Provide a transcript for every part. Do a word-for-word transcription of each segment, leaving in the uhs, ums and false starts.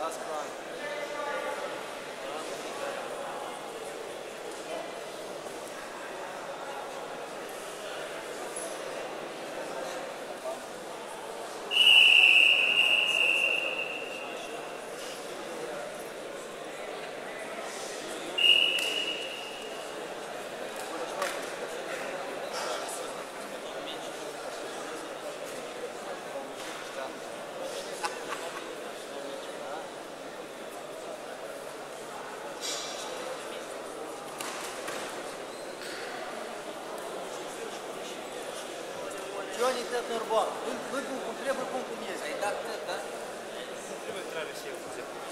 Johnny tăt normal. Nu cum trebuie, cum cum este. Ai dat tăt, da? Nu trebuie intrare și eu.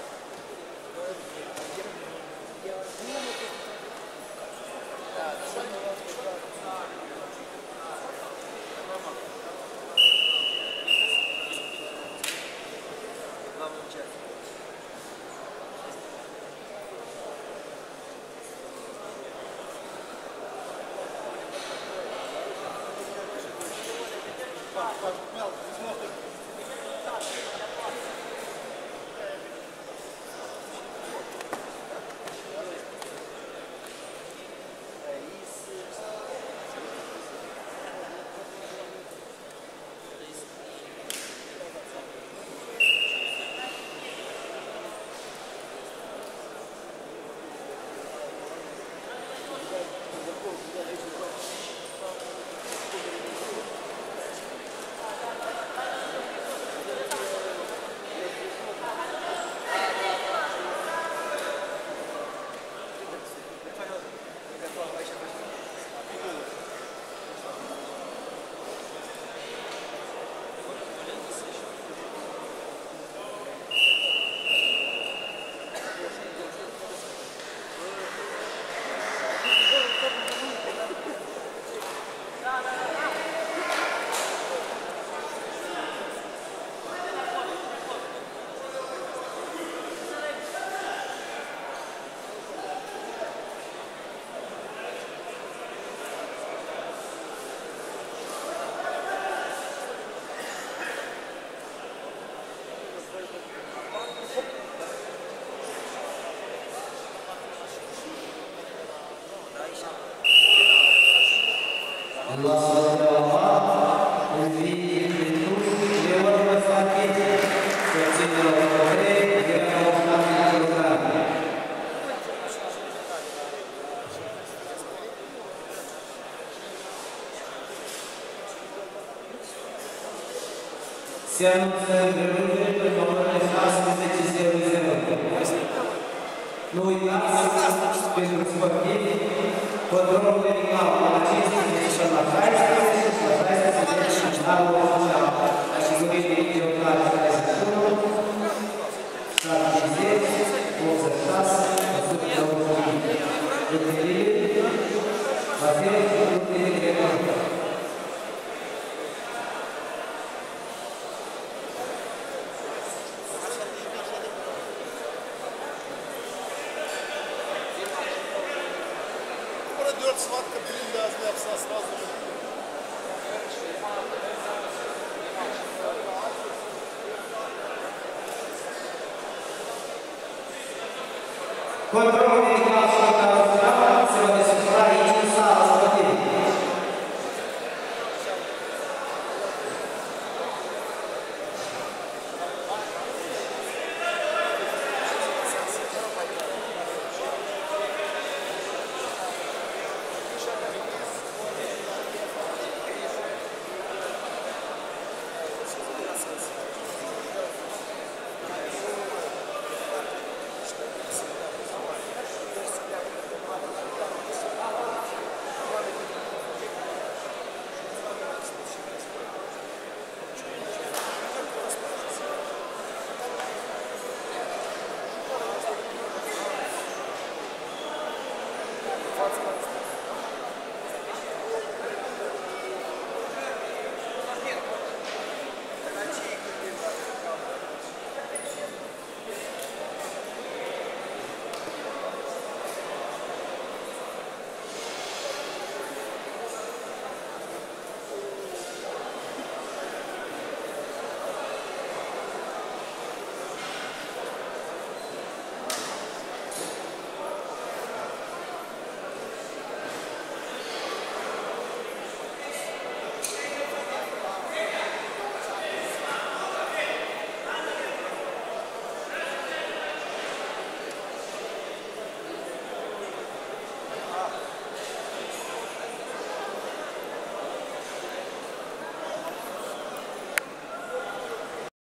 L-am încercat. Se anunță întrerupere pe orele șaisprezece zero zero. Nu uitați, pentru sportivi, controlul medical la cincisprezece și la șaisprezece și la șaisprezece și la opt asigurării de geografie șaizeci și unu, șaptezeci, optzeci și șase, o sută nouăzeci. Întâlnire, va fi o întâlnire de Схватка длинная, сразу сразу. Control